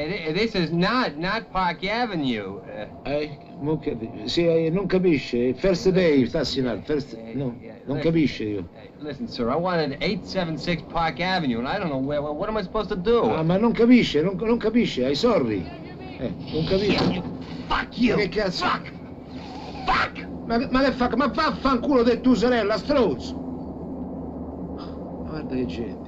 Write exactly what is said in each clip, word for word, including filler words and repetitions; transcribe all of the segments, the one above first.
Uh, this is not, not Park Avenue. Uh, eh, non, sì, non capisce. First day, Tassinal, first... No, non capisce io. Listen, sir, I wanted eight seventy-six Park Avenue, and I don't know where, what am I supposed to do? Ah, ma non capisce, non, non capisce, I sorry. Eh, non capisce. Fuck you! Ma che cazzo? Fuck! Fuck! Ma, ma che fa? Ma vaffanculo di tua sorella, strozzo! Guarda che gente.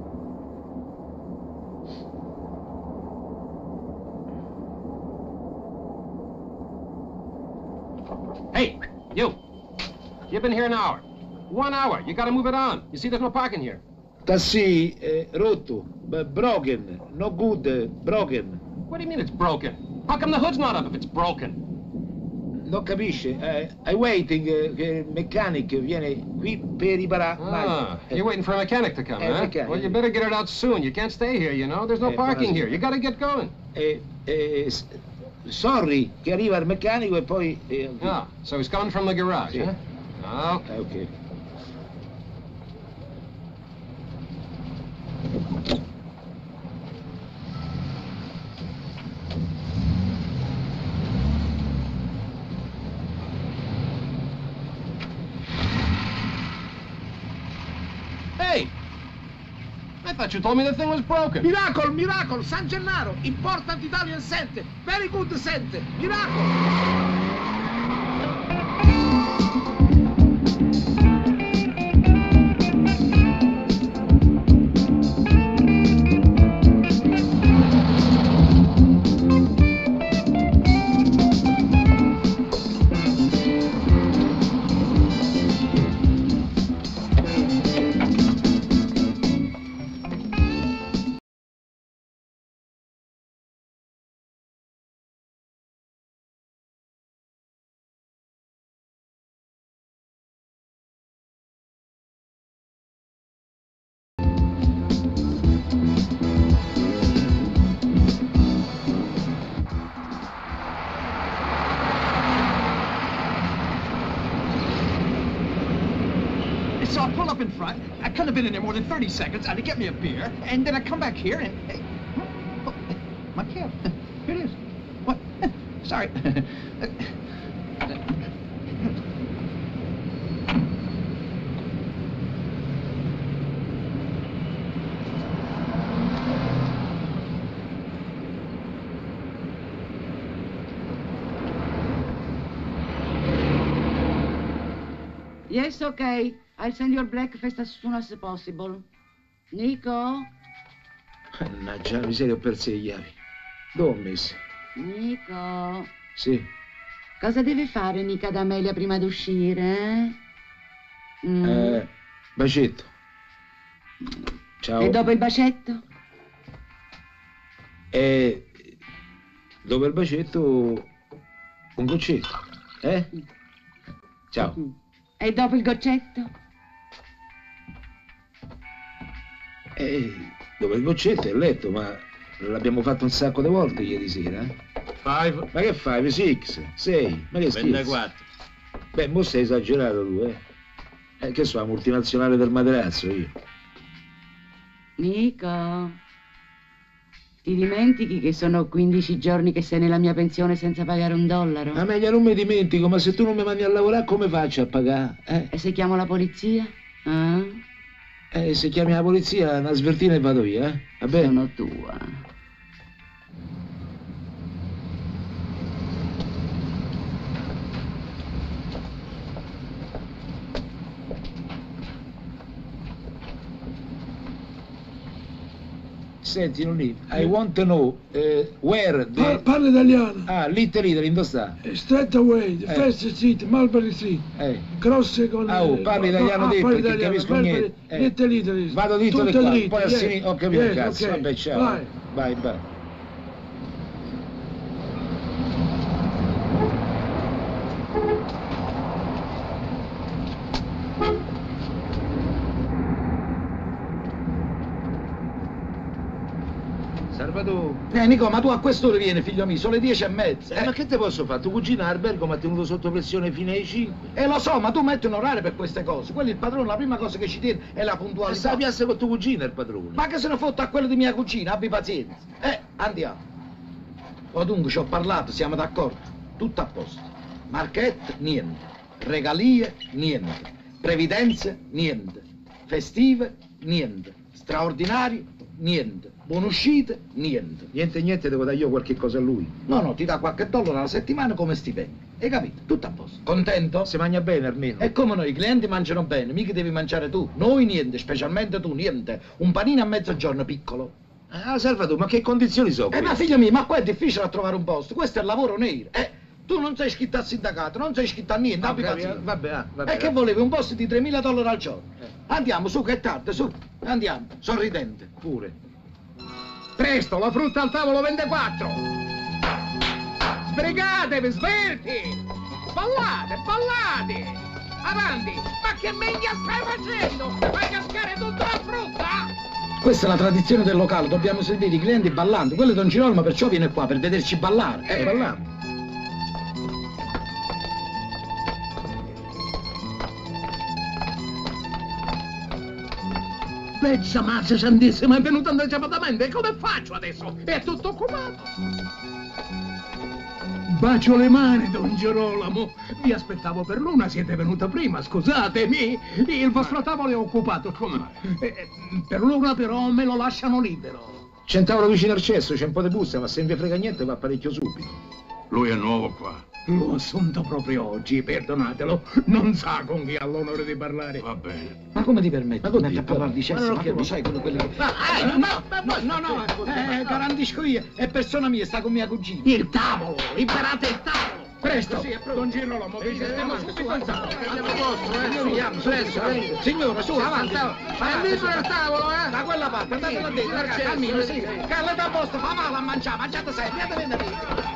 Hey, you! You've been here an hour. One hour. You gotta move it on. You see there's no parking here. Tassi, eh, rotto, broken, no good, eh, broken. What do you mean it's broken? How come the hood's not up if it's broken? Non capisce, eh, I'm waiting, eh, che il meccanico viene qui per riparare. Ah, you're waiting for a mechanic to come, eh, huh? Mechanic. Well, you better get it out soon. You can't stay here, you know? There's no Eh, parking here. You gotta get going. Eh, eh, sorry, che arriva il meccanico e poi... Eh, Ah, so he's coming from the garage, sì. huh? Okay. Eh, ok. Hey! I thought you told me the thing was broken. Miracle, miracle, San Gennaro, important Italian scent, very good scent, miracle. So I pull up in front. I couldn't have been in there more than thirty seconds. I'd get me a beer, and then I come back here and... Hey, oh, my cab. Here it is. What? Sorry. Yes, okay. I'll send your breakfast as soon as possible. Nico? Mannaggia, la miseria, ho perso le chiavi. Dove ho messo? Nico? Sì. Cosa deve fare Nica ad Amelia prima d'uscire, eh? Mm. Eh, bacetto. Ciao. E dopo il bacetto? E dopo il bacetto un goccetto, eh? Ciao. E dopo il goccetto? E dopo il goccetto è il letto, ma l'abbiamo fatto un sacco di volte ieri sera, eh? Five. Ma che fai? Six? Sei? Ma che schifo? ventiquattro. Beh, mo sei esagerato tu, eh? Eh, che so, la multinazionale del materasso io. Nico, ti dimentichi che sono quindici giorni che sei nella mia pensione senza pagare un dollaro? Ma meglio non mi dimentico, ma se tu non mi mandi a lavorare come faccio a pagare? Eh? E se chiamo la polizia? Ah? Eh, se chiami la polizia, una svertina e vado via, eh? Va bene? Sono tua. Senti, non lì, I want to know uh, where the... Par parla italiano. Ah, Little Italy, dove sta? Straight away, the Eh. first street, Mulberry Street. Eh. Cross con... Ah, oh, parli italiano ah, te, parli perché italiano, capisco Mulberry- niente. Eh. Little Italy. Vado dritto di Tutto qua, dritto, poi a yes. sinistra, ho capito, Yes, cazzo, ok. vabbè, ciao. Vai. Vai, vai. Salvatore. Eh, Nico, ma tu a quest'ora vieni, figlio mio, sono le dieci e mezza. Eh, Eh, ma che te posso fare? Tu cugino all'albergo mi ha tenuto sotto pressione fino alle cinque. Eh, lo so, ma tu metti un orario per queste cose. Quello il padrone, la prima cosa che ci tiene è la Ma puntualità. sta a piazza con tuo cugino il padrone. Ma che se ne fotte a quello di mia cugina, abbi pazienza. Eh, andiamo. O dunque ci ho parlato, siamo d'accordo. Tutto a posto. Marchette, niente. Regalie, niente. Previdenze, niente. Festive, niente. Straordinario, niente. Buonuscite, niente. Niente, niente, devo dare io qualche cosa a lui. No, no, ti dà qualche dollaro alla settimana come stipendio. Hai capito? Tutto a posto. Contento? Si mangia bene almeno. E come noi, i clienti mangiano bene, mica devi mangiare tu. Noi niente, specialmente tu niente. Un panino a mezzogiorno piccolo. Ah, Salvatore, ma che condizioni sono? Eh, ma figlio mio, ma qua è difficile a trovare un posto. Questo è il lavoro nero. Eh, tu non sei iscritto al sindacato, non sei iscritto a niente, abbi pazienza. Vabbè, ah, vabbè. E che volevi? Un posto di tremila dollari al giorno. Andiamo, su, che è tardi, su. Andiamo, sorridente. Pure. Presto, la frutta al tavolo ventiquattro! Sbrigatevi, svelti! Ballate, ballate! Avanti! Ma che minchia stai facendo? Fai cascare tutta la frutta? Questa è la tradizione del locale, dobbiamo servire i clienti ballando. Quello è Don Girolamo, perciò viene qua, per vederci ballare. Eh, balliamo. Pezza mazza santissima, è venuto anticipatamente, come faccio adesso? È tutto occupato. Bacio le mani, Don Girolamo. Vi aspettavo per l'una, siete venuta prima, scusatemi. Il vostro tavolo è occupato, come? Eh, per l'una però me lo lasciano libero. C'è un tavolo vicino al cesso, c'è un po' di busta, ma se non vi frega niente va parecchio subito. Lui è nuovo qua. L'ho assunto proprio oggi, perdonatelo. Non sa con chi ha l'onore di parlare. Va bene. Ma come ti permetti? Ma Ma come metti a parlare di cesso? Ma non Ma ho tu lo capito. sai quello, quello che... Ah, Eh, no, no, no, no, no, no, eh, garantisco io, è persona mia, sta con mia cugina. Il tavolo, liberate il tavolo. Presto, Sì, è pronto. Don Girolamo, vi sistemo subito il tavolo. Andiamo a posto, eh? Andiamo, presto, eh. Signore, su, avanti. È libero il tavolo, eh? Da quella parte, andate là dentro, ragazzi, calmino, sì. Callate a posto, fa male a mangiare, mangiate sempre, andiate bene.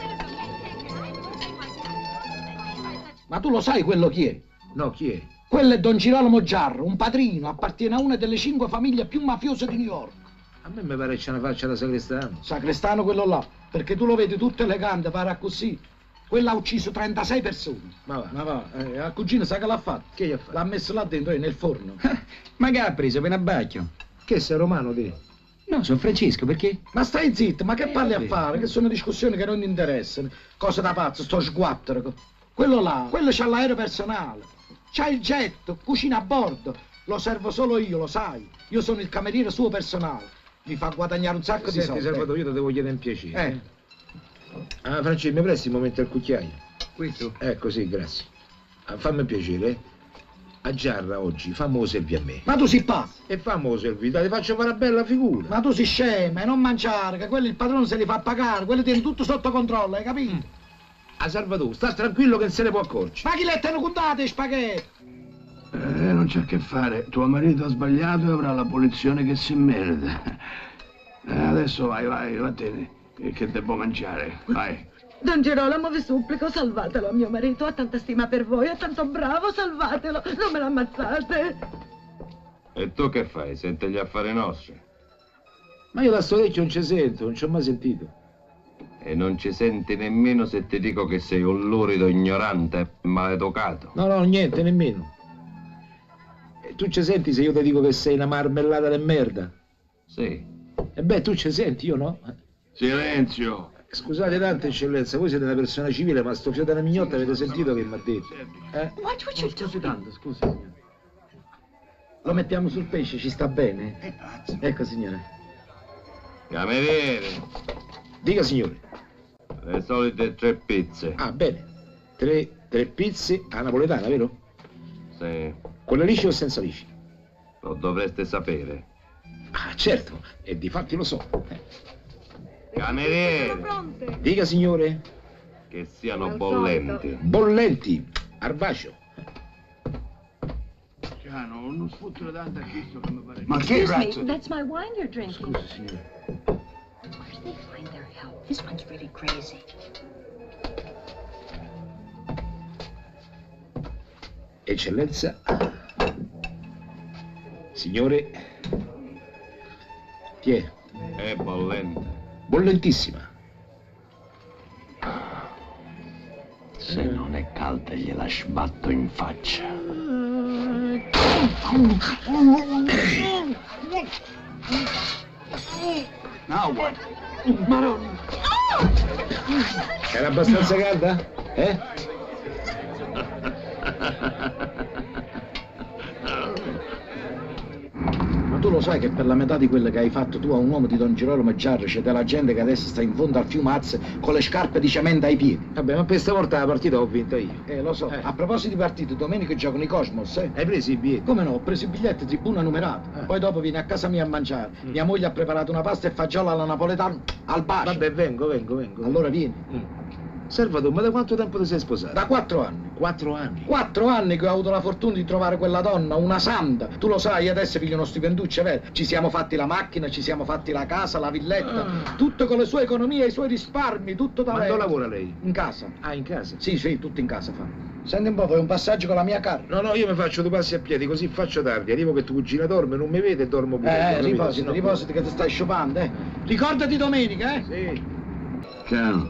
Ma tu lo sai quello chi è? No, chi è? Quello è Don Girolamo Giarro, un padrino, appartiene a una delle cinque famiglie più mafiose di New York. A me mi pare che c'è una faccia da sacrestano. Sacrestano quello là, perché tu lo vedi tutto elegante, pare così. Quello ha ucciso trentasei persone. Ma va. Ma va, eh, la cugina sa che l'ha fatto? Che gli ha fatto? L'ha messo là dentro, eh, nel forno. Ma che ha preso per abbacchio? Che sei romano, te? No, sono Francesco, perché? Ma stai zitto, ma che parli a vabbè. fare? Che sono discussioni che non ti interessano. Cose da pazzo, sto sguattero. Quello là, quello c'ha l'aereo personale. C'ha il jet, cucina a bordo. Lo servo solo io, lo sai. Io sono il cameriere suo personale. Mi fa guadagnare un sacco di Senti, soldi. Salvatore, io ti devo chiedere un piacere. Eh, Ah, Francesco, mi presti un momento al cucchiaio? Questo? Ecco, sì, grazie. Ah, fammi un piacere, eh. A Giarra oggi, fammo servi a me. ma tu si pazzo. E fammo servi, dai, ti faccio fare una bella figura. Ma tu si scema e non mangiare, che quelli il padrone se li fa pagare, quelli tiene tutto sotto controllo, hai capito? A Salvatore, sta tranquillo che non se ne può accorgere. Ma chi le tengono contate, spaghetti? Eh, non c'è che fare. Tuo marito ha sbagliato e avrà la punizione che si merita. Eh, adesso vai, vai, vattene, che, che devo mangiare. Vai. Don Girolamo, vi supplico, salvatelo a mio marito, ha tanta stima per voi, è tanto bravo, salvatelo, non me l'ammazzate. E tu che fai? Senti gli affari nostri? Ma io da sto vecchio non ci sento, non ci ho mai sentito. E non ci senti nemmeno se ti dico che sei un lurido ignorante e maleducato. No, no, niente, nemmeno. E tu ci senti se io ti dico che sei una marmellata di merda? Sì. E beh, tu ci senti, io no? Silenzio! Scusate tanta eccellenza, voi siete una persona civile, ma sto fiato della mignotta avete sentito che mi ha detto? Eh? What would you Scusi tanto, scusi signore. Lo mettiamo sul pesce, ci sta bene? Ecco signore. Cameriere, Dica, signore. le solite tre pizze. Ah, bene. Tre, tre pizze a napoletana, vero? Sì, Con le lisce o senza lisci? lo dovreste sapere. Ah, certo, e difatti lo so. Cameriere, pronte? Dica, signore. che siano Al bollenti. Bollenti, arbacio. Ciano, non sfottere tanto a Cristo che mi pare. Ma che Excuse me, that's my wine you're drinking. Scusi, signore. Where do they find their help? This one's really crazy. Eccellenza. Signore. Chi è? È bollente. Bollentissima. Se non è calda gliela sbatto in faccia. Now what? Oh! Era abbastanza calda? Eh? Ma tu lo sai che per la metà di quelle che hai fatto tu a un uomo di Don Girolamo Giarra c'è della gente che adesso sta in fondo al fiume Azze con le scarpe di cemento ai piedi? Vabbè, ma questa volta la partita l'ho vinta io. Eh, lo so. Eh. A proposito di partite, domenica giocano i Cosmos, eh? Hai preso i biglietti? Come no? Ho preso i biglietti, tribuna numerata. Eh. Poi dopo vieni a casa mia a mangiare. Mm. Mia moglie ha preparato una pasta e fagioli alla napoletana al bacio. Vabbè, vengo, vengo, vengo. Allora vieni. Mm. Salvatore, ma da quanto tempo ti sei sposato? Da quattro anni. Quattro anni. Quattro anni che ho avuto la fortuna di trovare quella donna, una santa. Tu lo sai, io adesso piglio uno stipenduccio, vero? Ci siamo fatti la macchina, ci siamo fatti la casa, la villetta, Ah. tutto con le sue economie, i suoi risparmi, tutto da Ma lei. dove lavora lei? In casa. Ah, in casa? Sì, sì, tutto in casa fa. Senti un po', fai un passaggio con la mia carne. No, no, io mi faccio due passi a piedi, così faccio tardi. Arrivo che tua cugina dorme, non mi vede e dormo pure. Eh, capito? riposati, Se no- riposati che ti stai sciupando, eh. Ricordati domenica, eh. Sì. Cano.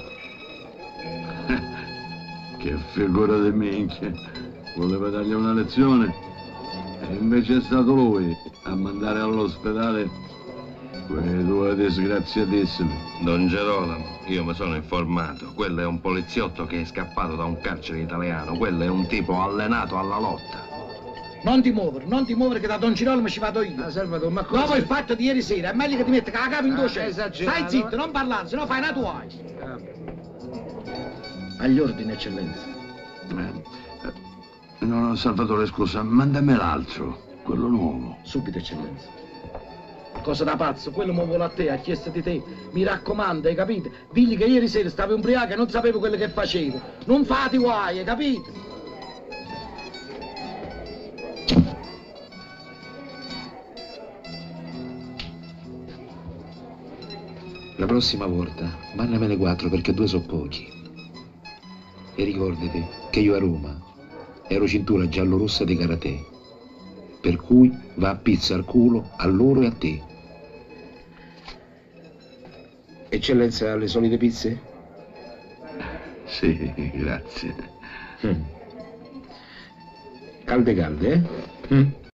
Che figura di minchia. Voleva dargli una lezione e invece è stato lui a mandare all'ospedale quei due disgraziatissimi. Don Girolamo, io mi sono informato. Quello è un poliziotto che è scappato da un carcere italiano. Quello è un tipo allenato alla lotta. Non ti muovere, non ti muovere che da Don Girolamo ci vado io. Ah, Salvatore, ma cosa? Dopo il fatto di ieri sera, è meglio che ti metti la capa in Ah, due ceste. esagerato. Stai zitto, non parlare, sennò fai una tua. Ah, Agli ordini, eccellenza. Eh, eh, no, no, Salvatore, scusa, mandami l'altro, quello nuovo. Subito, eccellenza. Cosa da pazzo, quello mi vuole a te, ha chiesto di te. Mi raccomando, hai capito? Digli che ieri sera stavo ubriaco e non sapevo quello che facevo. Non fate guai, hai capito? La prossima volta, mandamene quattro perché due sono pochi. E ricordati che io a Roma ero cintura giallo-rossa di karate. Per cui va a pizza al culo a loro e a te. Eccellenza, le solite pizze? Sì, grazie. Mm. Calde calde, eh? Mm.